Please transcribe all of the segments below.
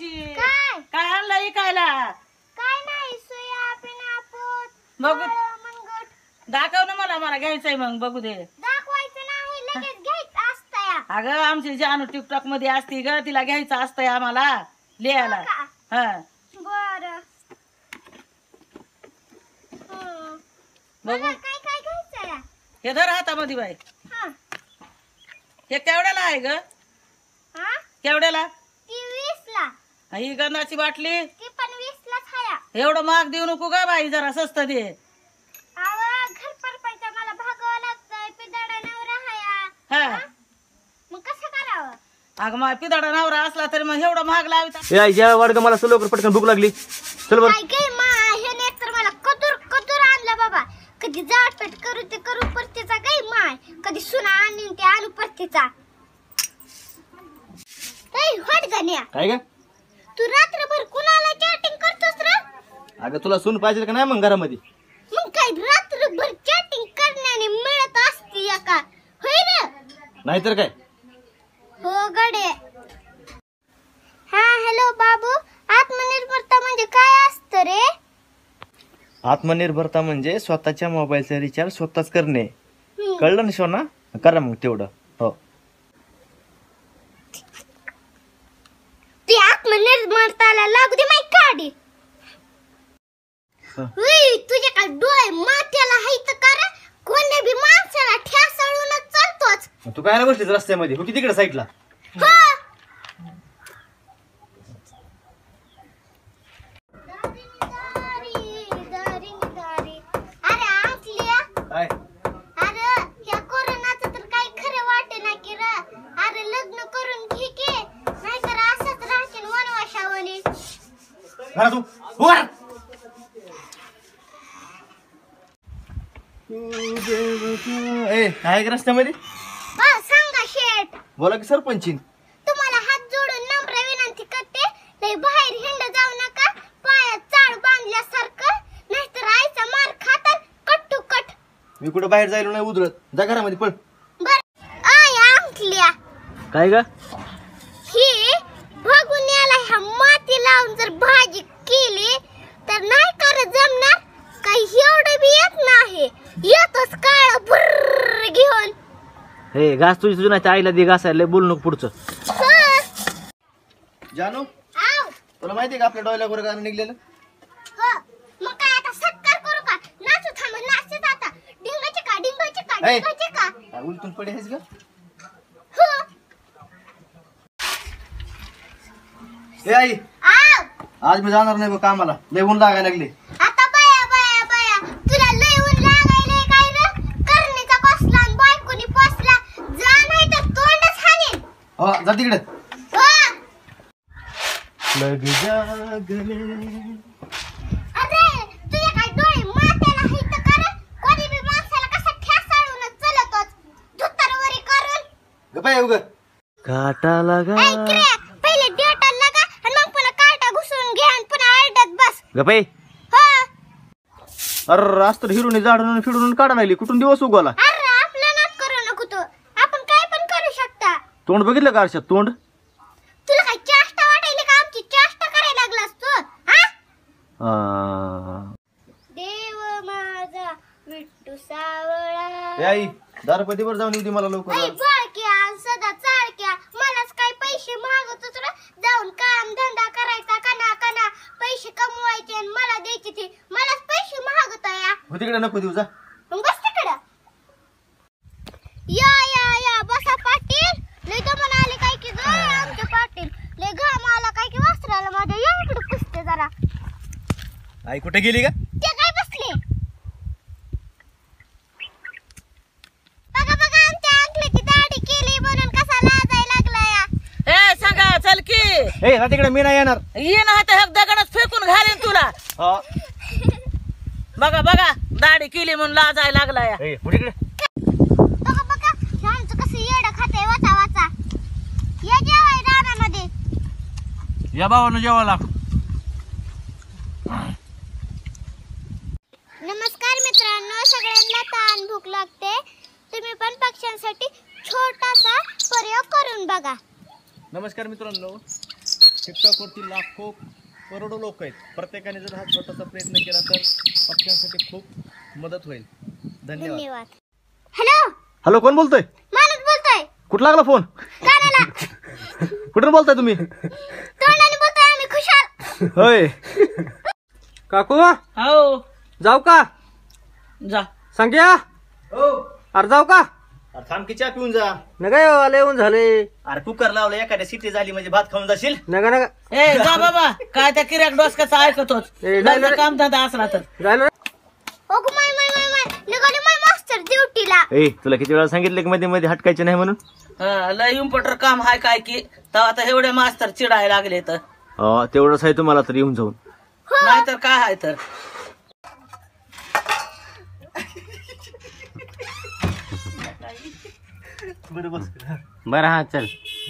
मावशी काय आणलं इकायला? काय नाही सोयाबीन आपूत बघू मंगट दाखव ना मला घ्यायचंय मग बघू दे. दाखवायचं नाही लगेच घ्यायचं असतं. अगं आमची जानू टिकटॉक मध्ये असती ग तिला घ्यायचं असतंय आम्हाला लिहायला. हा बरं बघू काय काय घ्यायचं? हे धर हातामध्ये बाई. हे केवढ्याला आहे ग? केवढ्याला? ती 20 ला. ही गंधाची बाटली ती पण 20 लाच हाया. एवढं महाग देऊ नको ग बाई जरा स्वस्त दे. घर परपायचं मला भागावं लागतंय. पिदाडा नवरा हाया. मग कसं करावं? अगं मग पिदाडा नवरा असला तरी मग एवढं महाग लावित. या वर्ग मला चल लवकर पटकन भूक लागली. चल बर. काय हे नेत तर मला कदूर आणलं बाबा. कधी जाटपेट करू ते करू परतीचा काय माय. कधी सुना आणून ते आणू परतीचा. हट गण्या. काय ग? तू रात्रभर कुणाला चॅटिंग करतोस रे? अगं तुला सून पाहिजे का नाही मग घरामध्ये? मग काय रात्रभर चॅटिंग करण्याने मिळत असती का होय रे? नाहीतर काय. हो गडे. हा हॅलो बाबू, आत्मनिर्भरता म्हणजे काय असतं रे? आत्मनिर्भरता म्हणजे स्वतःच्या मोबाईलचा रिचार्ज स्वतःच करणे. कळलं ना सोना? करा मग तेवढं. हो ती आत्मनिर्भरताला लागू दे माई काढी. तुझे काय डोळे माथ्याला हायत का रे? कोणी बी माणसाला ठ्यासळूनच चालतोच. तू काय ना बसलीस रस्त्यामध्ये? हो की तिकडे साईडला. अरे आसलिया काय? अरे या कोरोनाचं तर काही खरं वाटे ना की रे. अरे लग्न करून घे की नाहीतर असंच राहशील वनवासावणी. घरा तू वर. ए काय ग रस्त्यामध्ये? सांगा शेठ. बोला की सरपंचीन. तुम्हाला हात जोडून नम्र विनंती करते, लय बाहेर हिंड जाऊ नका. पायात चाळ बांधल्यासारखं, नाहीतर आईचा मार खातात कट टू कट. मी कुठं बाहेर जायला नाही उधळत. जा घरामध्ये पळ. बर आय अंकल्या. काय ग? ही बघून याला ह्या माती लावून जर भाजी केली तर नाही कर जमणार. काही एवढं बी येत नाही. येतच काळ भुर्र घेऊन. हे घास तुझी नाही आईला दे घासायला. लय बोलू नको पुढचं. जानू तुला माहितीये का आपल्या डोळ्यावर गाणं निघलेलं? मग काय आता सत्कार करू का? नाचू थांब नाचत आता. डिंगाचे का डिंगाचे का ए. डिंगाचे का? काय उलटून पडे आहेस ग? ए आई आज मी जाणार नाही बघ कामाला. लय ऊन लागायला लागले. आता बाया तुला लय ऊन लागायले काय रे? करणीचा कसला आणि बायकोनी पोसला. जा नाही तर तोंडच हाणेन. हो जा तिकडे. हो. लग जागले. अरे तुझे काय डोळे माथ्याला हायत का रे? कोणी बी माणसाला कसा ठ्यासाळूनच चलतोच. धुतरवरी करून. गपाय उग काटा लगा. ऐक रे, पहिले डेटा लगा आणि मग पुन्हा काटा घुसून घे आणि पुन्हा आरडत बस. गपाय. हो. अरे रास्तर हिरून झाडून फिरून काढा लागली. कुठून दिवस उगवला? अरे आपलं नाट करू नको तू. आपण काय पण करू शकता. तोंड बघितलं का आरशात? तोंड तुला काय चेष्टा वाटायली का? आमची चेष्टा करायला लागलास तू देव माझा विठ्ठू सावळा. ए आई दारपतीवर जाऊन येऊ मला लवकर. बाळक्या सदा चाळक्या मलाच काय पैसे मागत तुला. जाऊन काम धंदा करायचा कना कना पैसे कमवायचे आणि मला द्यायचे. ते मलाच पैसे मागत या. हो तिकडे नको देऊ. जा मग बस तिकडं. या बसा पाटील. लय दमन आले काय की ग आमचे पाटील. लय घाम आला काय की वस्त्राला माझ्या. या इकडे पुसते जरा. आई कुठे गेली का? ते काय बसले? बघा आमच्या अंकलेची दाढी केली म्हणून कसा लाजायला लागलाय. ए सांगा चल की. ए ना तिकडे मी नाही येणार. ये ना आता दगडच फेकून घालीन तुला. बघा दाढी केली म्हणून लाजायला लागलाय. तिकडे बघा ह्यांचं कसं येडं खातंय वाचा वाचा. या जेवाय रानामध्ये. या भावानं जेवायला. नमस्कार मित्रांनो, सगळ्यांना ताण भूक लागते. तुम्ही पण पक्ष्यांसाठी छोटासा प्रयोग करून बघा. नमस्कार मित्रांनो. टिकटॉकवरती लाखो करोडो लोक आहेत. प्रत्येकाने जर हा छोटासा प्रयत्न केला तर पक्ष्यांसाठी खूप मदत होईल. धन्यवाद. धन्यवाद. हॅलो हॅलो, कोण बोलतोय? माणूस बोलतोय. कुठं लागला फोन? कानाला. कुठून बोलताय तुम्ही? तोंडाने बोलतोय आम्ही खुशाल. होय. काकू हो जाऊ का? जा. संग्या हो. अरे जाऊ का? अरे थांब की चहा पिऊन जा. नका आले येऊन झाले. अरे कुकर लावलं, एखाद्या सिटी झाली म्हणजे भात खाऊन जाशील. नका नका ए जा बाबा, काय त्या किराक डोसक्याचा ऐकतोच. ए, नाही, नाही. काम धंदा असला तर जायला ओ माय माय माय माय निघाले माय मास्टर ड्युटीला. ए तुला किती वेळा सांगितलं की मध्ये मध्ये हटकायचे नाही म्हणून? लय इम्पॉर्टंट काम हाय काय की तेव्हा आता एवढे मास्तर चिडायला लागले तर तेवढंच आहे तुम्हाला तर येऊन जाऊन. नाहीतर काय आहे तर. बरं हा चल.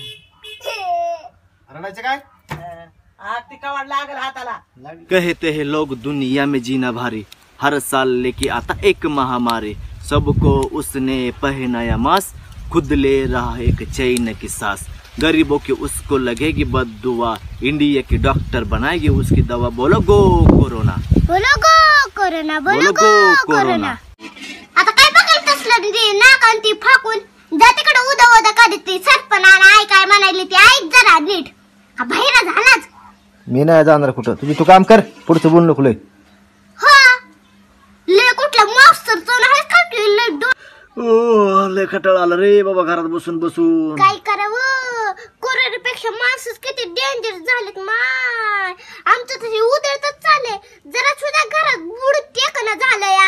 रडायचं काय? आग ती कवाड लागल हाताला. कहते हैं लोग दुनिया में जीना भारी, हर साल लेके आता एक महामारी, सबको उसने पहनाया मास्क, खुद ले रहा एक चैन की सांस, गरीबों की उसको लगेगी बददुआ, इंडिया की डॉक्टर बनाएगी उसकी दवा, बोलो गो कोरोना. बोलो गो कोरोना. बोलो गो कोरोना. आता काय बघायचं असलं ते नाकांती फाकून जा तिकडे उदा उदा कधी ती सरपणाला आई काय म्हणायली ती ऐक जरा नीट. हा बाहेर झालाच. मी नाही जाणार कुठं, तू काम कर, पुढचं बोल नको लय. हा ले कुठला मास्टर चोन आहे का की लड्डू. लय खटाळ आलं रे बाबा घरात बसून बसून. काय करावं, कोरोनापेक्षा माणसच किती डेंजर झालेत माय. आमचं तरी उधळतच चालले, जरा सुद्धा घरात बुड टेकना झालं या.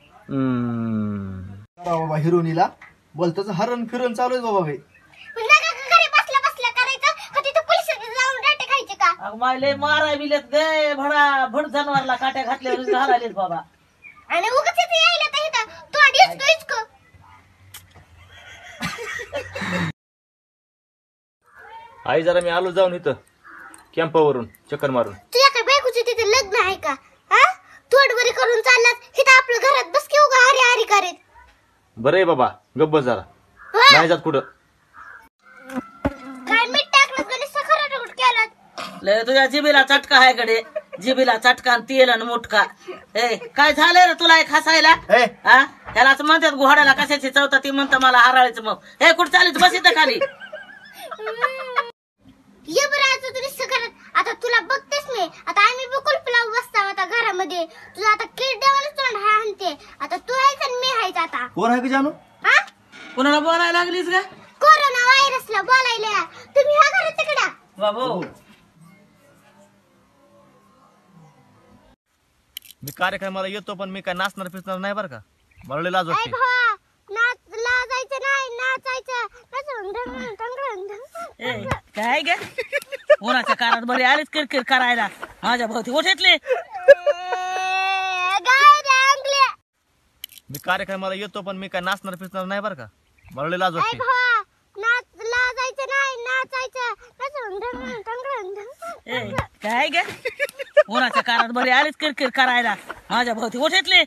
बाबा हिरोनीला बोलतोच हरण फिरून चालू आहे बाबा. घरी बसल्या बसल्या करायचं का तिथं पोलिसांनी जाऊन डाटे खायचे का. अग मायले माराय बिलेत गे भडा भड जनावरला काट्या घातल्यावर घालालेत बाबा. आणि उगाच इथे यायला तर इथं तोंड इचको. आई जरा मी आलो जाऊन इथं कॅम्पावरून चक्कर मारून. तुझ्या काय बायकोचं तिथे लग्न आहे का? हा तोडवरी करून चाललात इथं आपलं घरात बस की उगा हरी हरी करीत. बरं आहे बाबा, गप्प जरा, हा? नाही जात कुठं. काय मीठ टाकलं गणेश सखरा केलं. लय तुझ्या जिबीला चटका आहे कडे, जिबीला चटका आणि तेल आणि मुटका. ए काय झालंय रे तुला एक हसायला? ए. हा ह्यालाच म्हणतात घोड्याला कशाची चौथा ती म्हणतं मला हराळायचं. मग हे कुठं चालीच बस इथं खाली. ये बरं आज तुझी सखरात. आता तुला बघतेस मी, आता आम्ही बिलकुल पुलाव बसता आता घरामध्ये. तुझा आता किरड्यावाला तोंड हाणते. आता तू आहेस आणि मी आहेस आता. कोण आहे का जानू? हा कुणाला बोलायला लागलीस का कोरोना व्हायरसला बोलायला तुम्ही ह्या घरात तिकडा. बाबू? मी कार्यक्रमाला येतो पण मी काय नाचणार फिरणार नाही बरं का. मला लय लाज ऐ वाटते. भावा नाच लाजायचं नाही, नाचायचं. नाचून ढंग ढंग ढंग. ए काय गे कोणाच्या कारात बरे आलीच किरकिर करायला माझ्या भोवती उठेतले. मी कार्यक्रमाला येतो पण मी काय नाचणार फिरणार नाही बरं का. मला लय लाज वाटते. नाच लाजायचं नाही, नाचायचं. नाचून ढंग ढंग ढंग. ए काय गे कोणाच्या कारात बरे आलीच किरकिर करायला माझ्या भोवती उठेतले.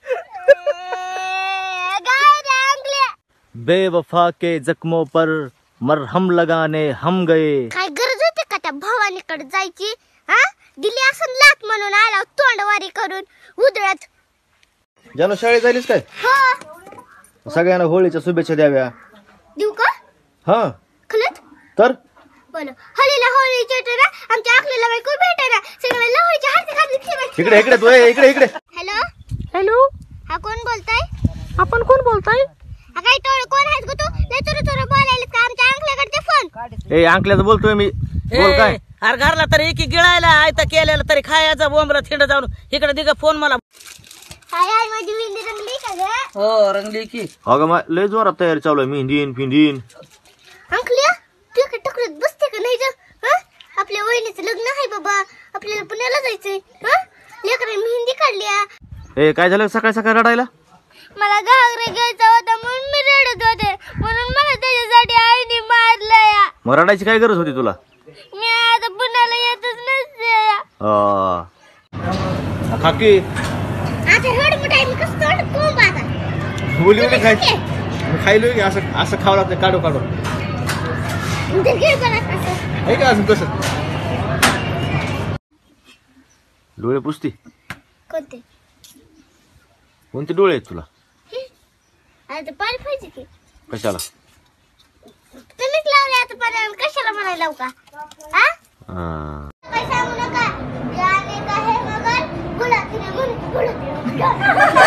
बेवफा के जख्मों पर मरहम लगाने हम गए. काय गरज होती का त्या भवानीकडे जायची? हा दिली असं लाट म्हणून आला तोंडवारी करून उधळत. जानू शाळेत जायलीस काय? हो सगळ्यांना होळीच्या शुभेच्छा द्याव्या. देऊ का हा खलत तर बोल. हलीला होळीच्या ना आमच्या आखलीला बायको भेटेना. सगळ्यांना होळीच्या हार्दिक हार्दिक इकडे इकडे तू इकडे इकडे. हॅलो हॅलो हा कोण बोलताय? आपण कोण बोलताय? हा काय टोळ कोण आहेस ग तू? लय तुरु बोलायला का आमच्या अंकल्याकडे फोन. ए अंकल्याचं बोलतोय मी. बोल काय? अरे घरला तरी एक गिळायला आयता केलेला तरी खायचा बोंबला थिंड जाऊन इकडे दिग फोन मला. हाय हाय माझी मेहंदी रंगली का ग? हो रंगली की. अगं लय जोरात तयारी चालू आहे. मेहंदीन फिंदीन. अंकल्या तू इकडे टकरत बसते का नाही? आपल्या वहिनीचं लग्न आहे बाबा, आपल्याला पुण्याला जायचंय. लेकरांनी मेहंदी काढली. ए काय झालं सकाळी सकाळी रडायला? मला घागरा घ्यायचा होता म्हणून मी रडत होते, म्हणून मला त्याच्यासाठी आईने मारलं. मग रडायची काय गरज होती तुला? मी आता पुण्याला येतच नसते. खाकी आता रड मोठा मी कसं तोंड कोंब आता बोली होती खायची. खायलो की असं असं खावं लागतं काढू काढू. उधर गिर बना कसं आहे का अजून कसं डोळे पुसती कोणते कोणते डोळे आहेत तुला आता पाणी पाहिजे की कशाला तुम्हीच लावले आता पाणी कशाला म्हणायला लावू का हा हा. काय सांगू नका जाने का है मगर गुलाबी गुलाबी